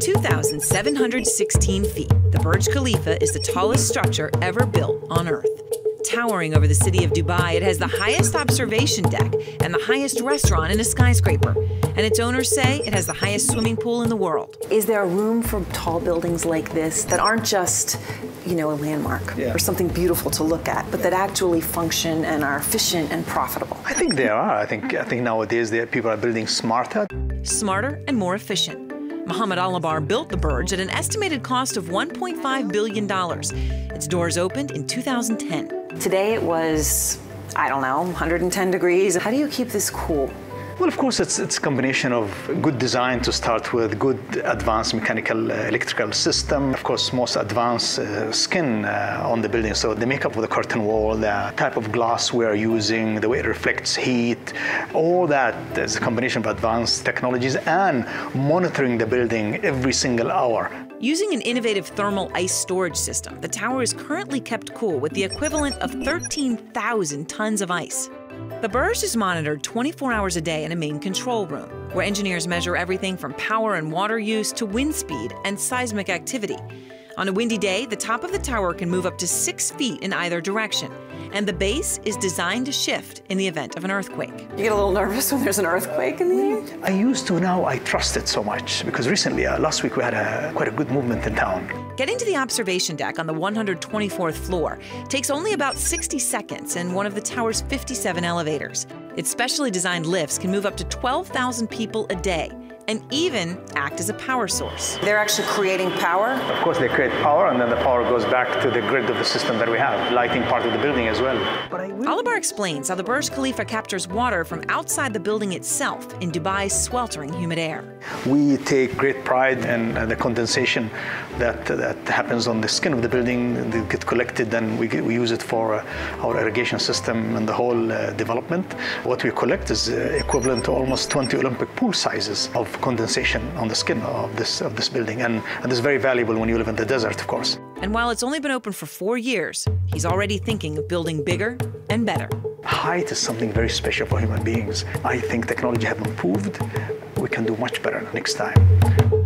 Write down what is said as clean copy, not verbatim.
2,716 feet, the Burj Khalifa is the tallest structure ever built on Earth. Towering over the city of Dubai, it has the highest observation deck and the highest restaurant in a skyscraper. And its owners say it has the highest swimming pool in the world. Is there room for tall buildings like this that aren't just, a landmark or something beautiful to look at, but that actually function and are efficient and profitable? I think there are. I think nowadays people are building smarter. Smarter and more efficient. Mohammed Alabar built the Burj at an estimated cost of $1.5 billion. Its doors opened in 2010. Today it was, 110 degrees. How do you keep this cool? Well, of course, it's a combination of good design to start with, good advanced mechanical electrical system, of course, most advanced skin on the building. So the makeup of the curtain wall, the type of glass we are using, the way it reflects heat, all that is a combination of advanced technologies and monitoring the building every single hour. Using an innovative thermal ice storage system, the tower is currently kept cool with the equivalent of 13,000 tons of ice. The Burj is monitored 24 hours a day in a main control room, where engineers measure everything from power and water use to wind speed and seismic activity. On a windy day, the top of the tower can move up to 6 feet in either direction, and the base is designed to shift in the event of an earthquake. You get a little nervous when there's an earthquake in the air? I used to. Now I trust it so much because recently, last week, we had quite a good movement in town. Getting to the observation deck on the 124th floor takes only about 60 seconds in one of the tower's 57 elevators. Its specially designed lifts can move up to 12,000 people a day and even act as a power source. They're actually creating power? Of course, they create power, and then the power goes back to the grid of the system that we have, lighting part of the building as well. Alabar explains how the Burj Khalifa captures water from outside the building itself in Dubai's sweltering humid air. We take great pride in the condensation that happens on the skin of the building. They get collected, and we use it for our irrigation system and the whole development. What we collect is equivalent to almost 20 Olympic pool sizes of condensation on the skin of this building, and this is very valuable when you live in the desert, of course. And while it's only been open for 4 years, he's already thinking of building bigger and better. Height is something very special for human beings. I think technology has improved. We can do much better next time.